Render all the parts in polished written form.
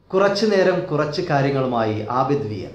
കുറച്ചു നേരം കുറച്ച് കാര്യങ്ങളുമായി ആബിദ് വിയൽ.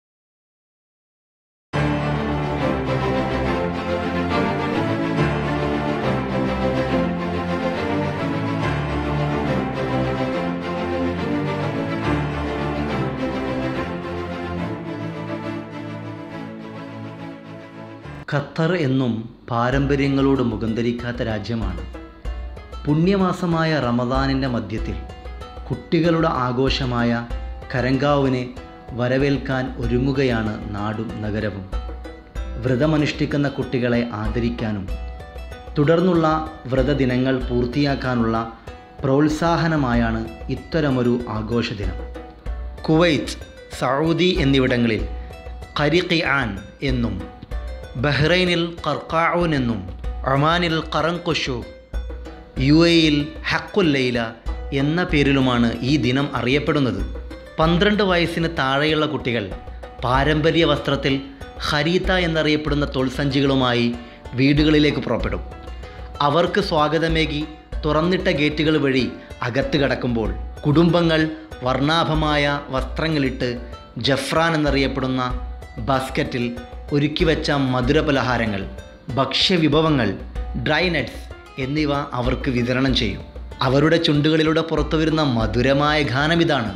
ഖത്തർ എന്നും പാരമ്പര്യങ്ങളോട് മുഖം ധരിക്കാത്ത രാജ്യമാണ്. പുണ്യമാസമായ റമദാനിൻ്റെ മധ്യത്തിൽ കുട്ടികളുടെ ആഘോഷമായ കരങ്കാവിനെ വരവേൽക്കാൻ ഒരുങ്ങുകയാണ് നാടും നഗരവും. വ്രതമനുഷ്ഠിക്കുന്ന കുട്ടികളെ ആദരിക്കാനും തുടർന്നുള്ള വ്രതദിനങ്ങൾ പൂർത്തിയാക്കാനുള്ള പ്രോത്സാഹനമായാണ് ഇത്തരമൊരു ആഘോഷദിനം. കുവൈത്ത്, സൗദി എന്നിവിടങ്ങളിൽ ഖരിഖിആൻ എന്നും ബഹ്റൈനിൽ ഖർഖാഊൻ എന്നും ഒമാനിൽ ഖറൻഖുശു, UAEയിൽ ഹഖുൽ ലൈല എന്ന പേരിലുമാണ് ഈ ദിനം അറിയപ്പെടുന്നത്. 12 വയസ്സിന് താഴെയുള്ള കുട്ടികൾ പാരമ്പര്യ വസ്ത്രത്തിൽ ഖരീത്ത എന്നറിയപ്പെടുന്ന തോൾസഞ്ചികളുമായി വീടുകളിലേക്ക് പുറപ്പെടും. അവർക്ക് സ്വാഗതമേകി തുറന്നിട്ട ഗേറ്റുകൾ വഴി അകത്ത് കടക്കുമ്പോൾ കുടുംബങ്ങൾ വർണ്ണാഭമായ വസ്ത്രങ്ങളിട്ട് ജഫ്രാൻ എന്നറിയപ്പെടുന്ന ബാസ്ക്കറ്റിൽ ഒരുക്കി വെച്ച മധുരപലഹാരങ്ങൾ, ഭക്ഷ്യവിഭവങ്ങൾ, ഡ്രൈ നട്ട്സ് എന്നിവ അവർക്ക് വിതരണം ചെയ്യും. അവരുടെ ചുണ്ടുകളിലൂടെ പുറത്തു വരുന്ന മധുരമായ ഗാനമിതാണ്.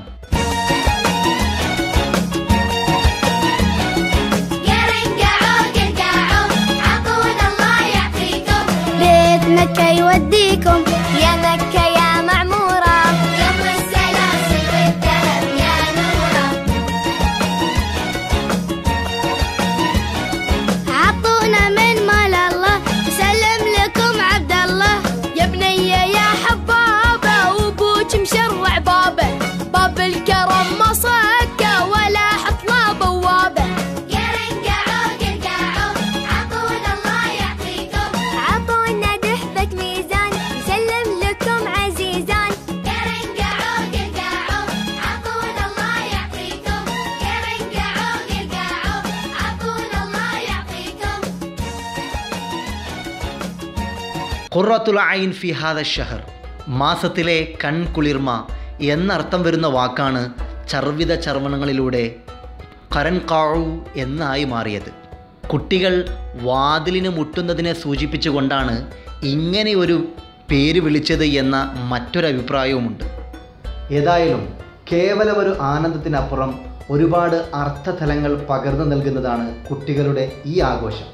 ഖുറത്തുൽ ഐൻ ഫി ഹാദ ഷഹർ, മാസത്തിലെ കൺകുളിർമ എന്നർത്ഥം വരുന്ന വാക്കാണ് ചർവിത ചർവണങ്ങളിലൂടെ ഖരൻഖാഉ എന്നായി മാറിയത്. കുട്ടികൾ വാതിലിന് മുട്ടുന്നതിനെ സൂചിപ്പിച്ചുകൊണ്ടാണ് ഇങ്ങനെ ഒരു പേര് വിളിച്ചത് എന്ന മറ്റൊരഭിപ്രായവുമുണ്ട്. ഏതായാലും കേവലം ഒരു ആനന്ദത്തിനപ്പുറം ഒരുപാട് അർത്ഥതലങ്ങൾ പകർന്നു നൽകുന്നതാണ് കുട്ടികളുടെ ഈ ആഘോഷം.